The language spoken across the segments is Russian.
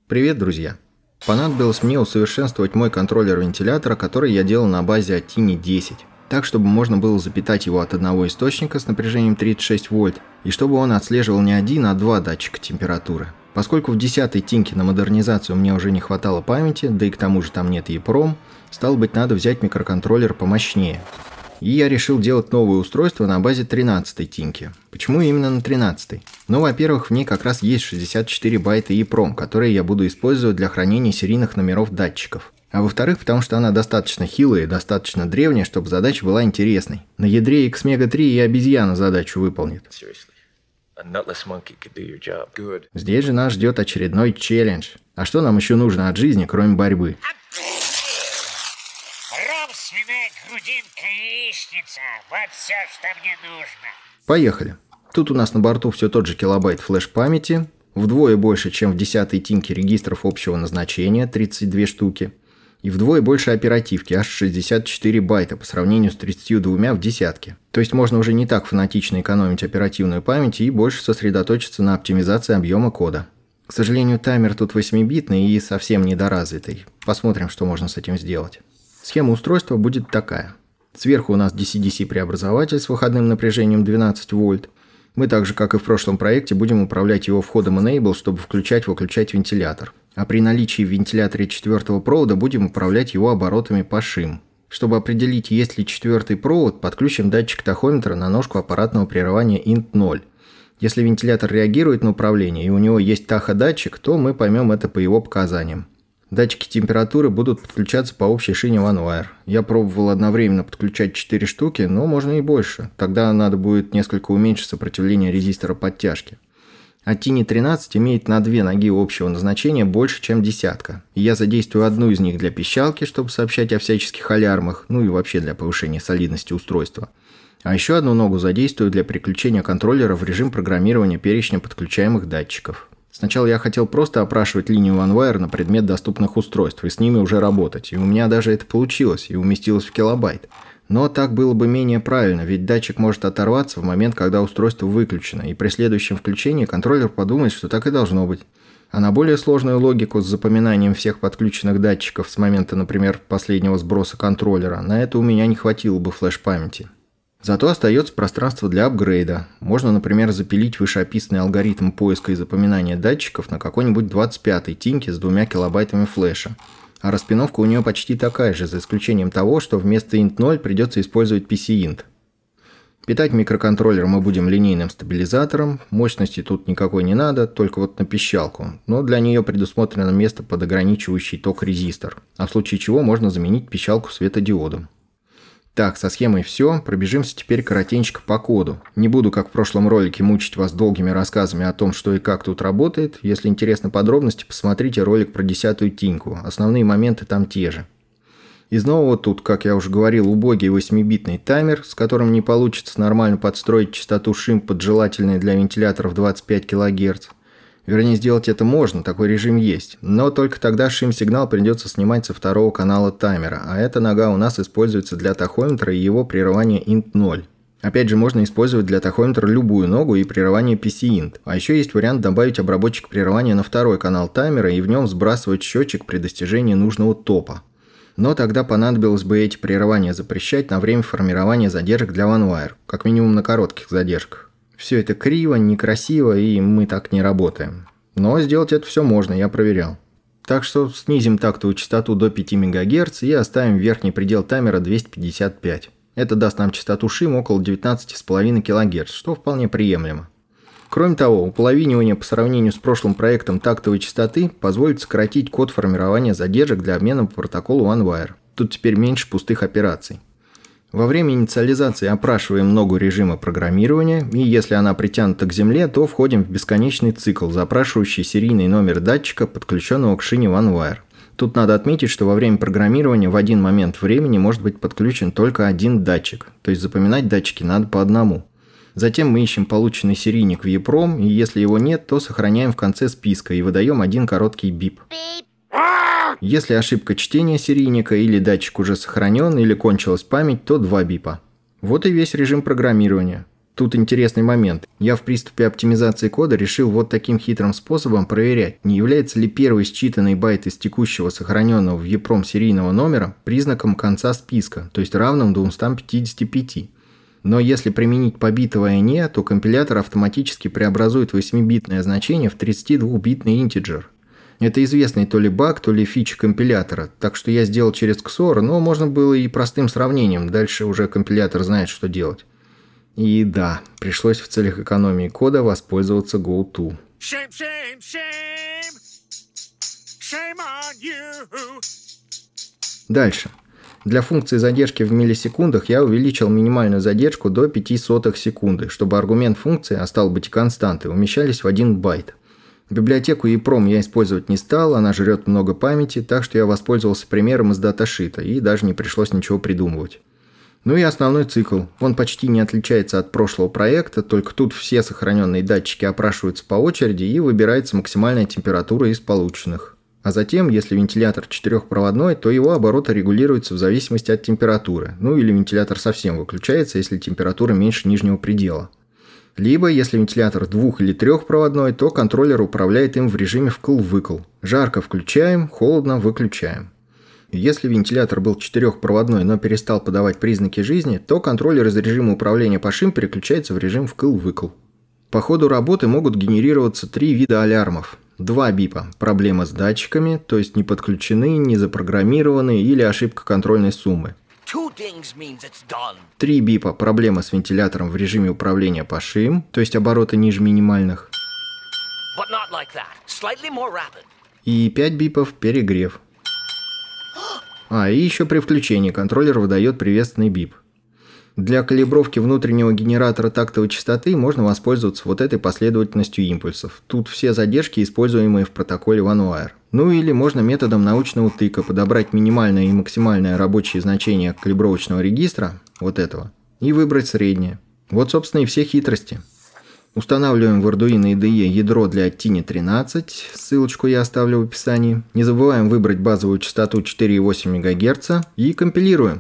Привет, друзья! Понадобилось мне усовершенствовать мой контроллер вентилятора, который я делал на базе Attini 10, так, чтобы можно было запитать его от одного источника с напряжением 36 вольт, и чтобы он отслеживал не один, а два датчика температуры. Поскольку в 10-й тинке на модернизацию мне уже не хватало памяти, да и к тому же там нет EEPROM, стало быть, надо взять микроконтроллер помощнее. И я решил делать новое устройство на базе 13-й тинки. Почему именно на 13-й? Ну, во-первых, в ней как раз есть 64 байта EEPROM, которые я буду использовать для хранения серийных номеров датчиков. А во-вторых, потому что она достаточно хилая и достаточно древняя, чтобы задача была интересной. На ядре Xmega 3 и обезьяна задачу выполнит. Здесь же нас ждет очередной челлендж. А что нам еще нужно от жизни, кроме борьбы? Ром, свиная грудинка, яичница. Вот все, что мне нужно. Поехали. Тут у нас на борту все тот же килобайт флеш-памяти, вдвое больше, чем в 10-й тинке регистров общего назначения, 32 штуки, и вдвое больше оперативки, аж 64 байта по сравнению с 32 в десятке. То есть можно уже не так фанатично экономить оперативную память и больше сосредоточиться на оптимизации объема кода. К сожалению, таймер тут 8-битный и совсем недоразвитый. Посмотрим, что можно с этим сделать. Схема устройства будет такая. Сверху у нас DC-DC преобразователь с выходным напряжением 12 вольт. Мы так же, как и в прошлом проекте, будем управлять его входом Enable, чтобы включать-выключать вентилятор. А при наличии в вентиляторе 4-го провода будем управлять его оборотами по шим. Чтобы определить, есть ли 4-й провод, подключим датчик тахометра на ножку аппаратного прерывания INT0. Если вентилятор реагирует на управление и у него есть таходатчик, то мы поймем это по его показаниям. Датчики температуры будут подключаться по общей шине OneWire. Я пробовал одновременно подключать 4 штуки, но можно и больше. Тогда надо будет несколько уменьшить сопротивление резистора подтяжки. Attini 13 имеет на 2 ноги общего назначения больше, чем десятка. И я задействую одну из них для пищалки, чтобы сообщать о всяческих алярмах, ну и вообще для повышения солидности устройства. А еще одну ногу задействую для переключения контроллера в режим программирования перечня подключаемых датчиков. Сначала я хотел просто опрашивать линию OneWire на предмет доступных устройств и с ними уже работать, и у меня даже это получилось и уместилось в килобайт. Но так было бы менее правильно, ведь датчик может оторваться в момент, когда устройство выключено, и при следующем включении контроллер подумает, что так и должно быть. А на более сложную логику с запоминанием всех подключенных датчиков с момента, например, последнего сброса контроллера, на это у меня не хватило бы флеш-памяти. Зато остается пространство для апгрейда. Можно, например, запилить вышеописанный алгоритм поиска и запоминания датчиков на какой-нибудь 25-й тинке с 2 килобайтами флеша. А распиновка у нее почти такая же, за исключением того, что вместо INT0 придется использовать PCInt. Питать микроконтроллер мы будем линейным стабилизатором, мощности тут никакой не надо, только вот на пищалку, но для нее предусмотрено место под ограничивающий ток резистор, а в случае чего можно заменить пищалку светодиодом. Так, со схемой все, пробежимся теперь коротенько по коду. Не буду, как в прошлом ролике, мучить вас долгими рассказами о том, что и как тут работает. Если интересны подробности, посмотрите ролик про 10-ю тиньку. Основные моменты там те же. Из нового тут, как я уже говорил, убогий 8-битный таймер, с которым не получится нормально подстроить частоту шим под желательные для вентиляторов 25 кГц. Вернее, сделать это можно, такой режим есть, но только тогда шим-сигнал придется снимать со второго канала таймера, а эта нога у нас используется для тахометра и его прерывания INT0. Опять же, можно использовать для тахометра любую ногу и прерывание PCInt. А еще есть вариант добавить обработчик прерывания на второй канал таймера и в нем сбрасывать счетчик при достижении нужного топа. Но тогда понадобилось бы эти прерывания запрещать на время формирования задержек для OneWire, как минимум на коротких задержках. Все это криво, некрасиво, и мы так не работаем. Но сделать это все можно, я проверял. Так что снизим тактовую частоту до 5 МГц и оставим верхний предел таймера 255. Это даст нам частоту шим около 19,5 кГц, что вполне приемлемо. Кроме того, уполовинивание по сравнению с прошлым проектом тактовой частоты позволит сократить код формирования задержек для обмена по протоколу OneWire. Тут теперь меньше пустых операций. Во время инициализации опрашиваем ногу режима программирования, и если она притянута к земле, то входим в бесконечный цикл, запрашивающий серийный номер датчика, подключенного к шине OneWire. Тут надо отметить, что во время программирования в один момент времени может быть подключен только один датчик, то есть запоминать датчики надо по одному. Затем мы ищем полученный серийник в EEPROM, и если его нет, то сохраняем в конце списка и выдаем один короткий бип. Если ошибка чтения серийника или датчик уже сохранен или кончилась память, то 2 бипа. Вот и весь режим программирования. Тут интересный момент. Я в приступе оптимизации кода решил вот таким хитрым способом проверять, не является ли первый считанный байт из текущего сохраненного в EEPROM серийного номера признаком конца списка, то есть равным 255. Но если применить побитовое «не», то компилятор автоматически преобразует 8-битное значение в 32-битный интиджер. Это известный то ли баг, то ли фича компилятора, так что я сделал через XOR, но можно было и простым сравнением, дальше уже компилятор знает, что делать. И да, пришлось в целях экономии кода воспользоваться GoTo. Shame, shame, shame. Shame on you. Дальше. Для функции задержки в миллисекундах я увеличил минимальную задержку до 0,05 секунды, чтобы аргумент функции, а стал быть и константы, умещались в 1 байт. Библиотеку EEPROM я использовать не стал, она жрет много памяти, так что я воспользовался примером из даташита, и даже не пришлось ничего придумывать. Ну и основной цикл. Он почти не отличается от прошлого проекта, только тут все сохраненные датчики опрашиваются по очереди и выбирается максимальная температура из полученных. А затем, если вентилятор четырехпроводной, то его обороты регулируются в зависимости от температуры. Ну или вентилятор совсем выключается, если температура меньше нижнего предела. Либо, если вентилятор двух- или трехпроводной, то контроллер управляет им в режиме вкл-выкл. Жарко включаем, холодно выключаем. Если вентилятор был четырехпроводной, но перестал подавать признаки жизни, то контроллер из режима управления по шим переключается в режим вкл-выкл. По ходу работы могут генерироваться 3 вида алярмов. 2 бипа – проблема с датчиками, то есть не подключены, не запрограммированы или ошибка контрольной суммы. 3 бипа – проблема с вентилятором в режиме управления по шим, то есть обороты ниже минимальных. И 5 бипов – перегрев. И еще при включении контроллер выдает приветственный бип. Для калибровки внутреннего генератора тактовой частоты можно воспользоваться вот этой последовательностью импульсов. Тут все задержки, используемые в протоколе OneWire. Ну или можно методом научного тыка подобрать минимальное и максимальное рабочее значение калибровочного регистра, вот этого, и выбрать среднее. Вот, собственно, и все хитрости. Устанавливаем в Arduino IDE ядро для Tiny 13, ссылочку я оставлю в описании. Не забываем выбрать базовую частоту 4,8 МГц и компилируем.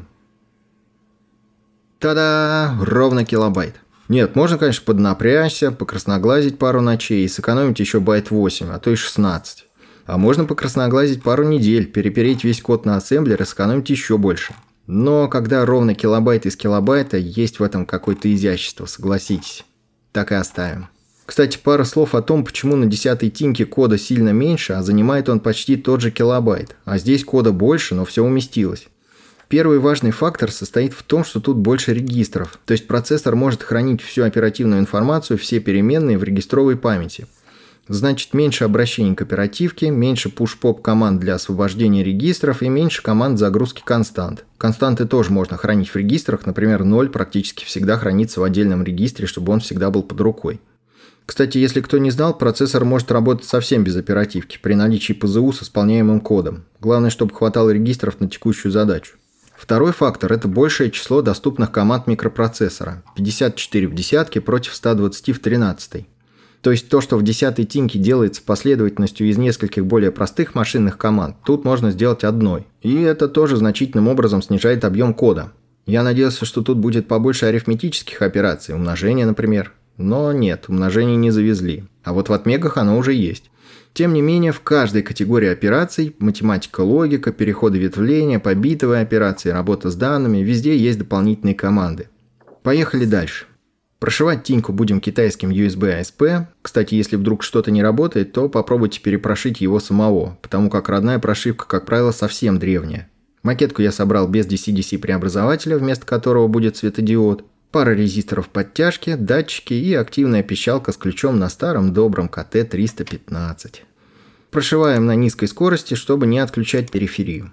Та-да! Ровно килобайт. Нет, можно, конечно, поднапрячься, покрасноглазить пару ночей и сэкономить еще байт 8, а то и 16. А можно покрасноглазить пару недель, перепереть весь код на ассемблер и сэкономить еще больше. Но когда ровно килобайт из килобайта, есть в этом какое-то изящество, согласитесь. Так и оставим. Кстати, пара слов о том, почему на 10-й тиньке кода сильно меньше, а занимает он почти тот же килобайт. А здесь кода больше, но все уместилось. Первый важный фактор состоит в том, что тут больше регистров. То есть процессор может хранить всю оперативную информацию, все переменные в регистровой памяти. Значит, меньше обращений к оперативке, меньше push-pop команд для освобождения регистров и меньше команд загрузки констант. Константы тоже можно хранить в регистрах, например, 0 практически всегда хранится в отдельном регистре, чтобы он всегда был под рукой. Кстати, если кто не знал, процессор может работать совсем без оперативки, при наличии ПЗУ с исполняемым кодом. Главное, чтобы хватало регистров на текущую задачу. Второй фактор – это большее число доступных команд микропроцессора – 54 в десятке против 120 в 13. То есть то, что в 10-й тиньке делается последовательностью из нескольких более простых машинных команд, тут можно сделать одной. И это тоже значительным образом снижает объем кода. Я надеялся, что тут будет побольше арифметических операций, умножения, например. Но нет, умножение не завезли. А вот в отмегах оно уже есть. Тем не менее, в каждой категории операций – математика, логика, переходы ветвления, побитовые операции, работа с данными – везде есть дополнительные команды. Поехали дальше. Прошивать тиньку будем китайским USB ASP. Кстати, если вдруг что-то не работает, то попробуйте перепрошить его самого, потому как родная прошивка, как правило, совсем древняя. Макетку я собрал без DC-DC преобразователя, вместо которого будет светодиод. Пара резисторов подтяжки, датчики и активная пищалка с ключом на старом добром КТ-315. Прошиваем на низкой скорости, чтобы не отключать периферию.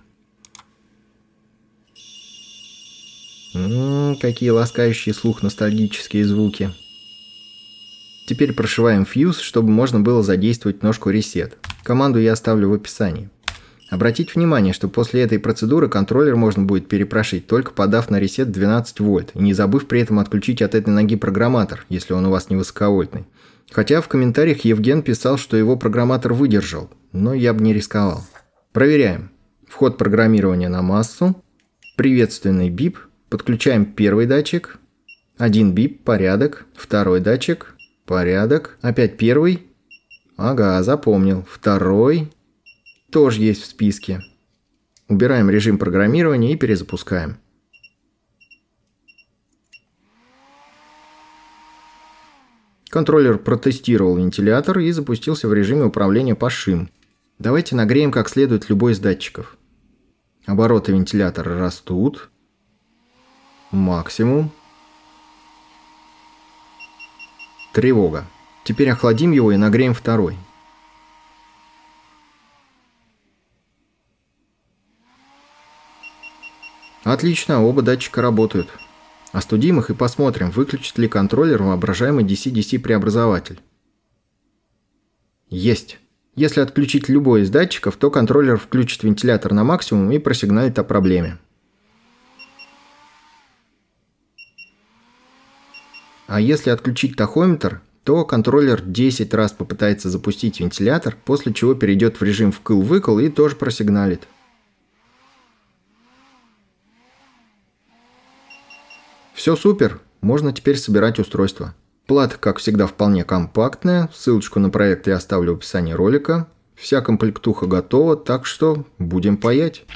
Какие ласкающие слух ностальгические звуки. Теперь прошиваем фьюз, чтобы можно было задействовать ножку Reset. Команду я оставлю в описании. Обратите внимание, что после этой процедуры контроллер можно будет перепрошить, только подав на Reset 12 вольт, и не забыв при этом отключить от этой ноги программатор, если он у вас не высоковольтный. Хотя в комментариях Евген писал, что его программатор выдержал, но я бы не рисковал. Проверяем. Вход программирования на массу, приветственный бип. Подключаем первый датчик Один бип, порядок. Второй датчик, порядок. Опять первый. Ага, запомнил. Второй тоже есть в списке. Убираем режим программирования и перезапускаем. Контроллер протестировал вентилятор и запустился в режиме управления по шим. Давайте нагреем как следует любой из датчиков. Обороты вентилятора растут. Максимум. Тревога. Теперь охладим его и нагреем второй. Отлично, оба датчика работают. Остудим их и посмотрим, выключит ли контроллер воображаемый DC-DC преобразователь. Есть. Если отключить любой из датчиков, то контроллер включит вентилятор на максимум и просигналит о проблеме. А если отключить тахометр, то контроллер 10 раз попытается запустить вентилятор, после чего перейдет в режим вкл-выкл и тоже просигналит. Все супер, можно теперь собирать устройство. Плата, как всегда, вполне компактная, ссылочку на проект я оставлю в описании ролика. Вся комплектуха готова, так что будем паять.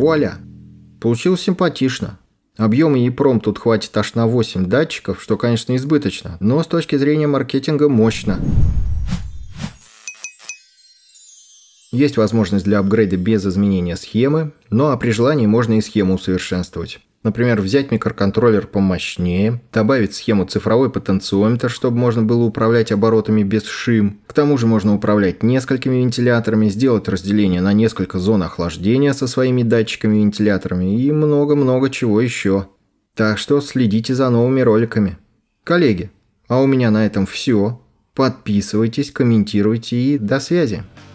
Вуаля! Получилось симпатично. Объема EEPROM тут хватит аж на 8 датчиков, что, конечно, избыточно, но с точки зрения маркетинга мощно. Есть возможность для апгрейда без изменения схемы, ну а при желании можно и схему усовершенствовать. Например, взять микроконтроллер помощнее, добавить в схему цифровой потенциометр, чтобы можно было управлять оборотами без шим. К тому же можно управлять несколькими вентиляторами, сделать разделение на несколько зон охлаждения со своими датчиками-вентиляторами и много-много чего еще. Так что следите за новыми роликами. Коллеги, а у меня на этом все. Подписывайтесь, комментируйте и до связи.